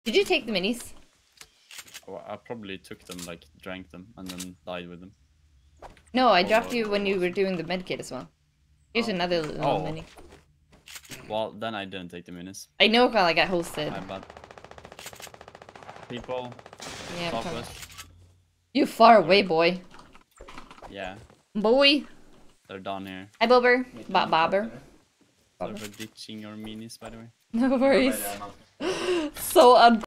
Did you take the minis? Oh, I probably took them, like, drank them, and then died with them. No, I dropped you when you were doing the medkit as well. Here's another little mini. Well, then I didn't take the minis. I know how I got hosted. My bad. People. Yeah. Southwest. You far away, boy. Yeah. Boy. They're down here. Hi, Bobber. Bobber. Sorry for ditching your minis, by the way. No worries. So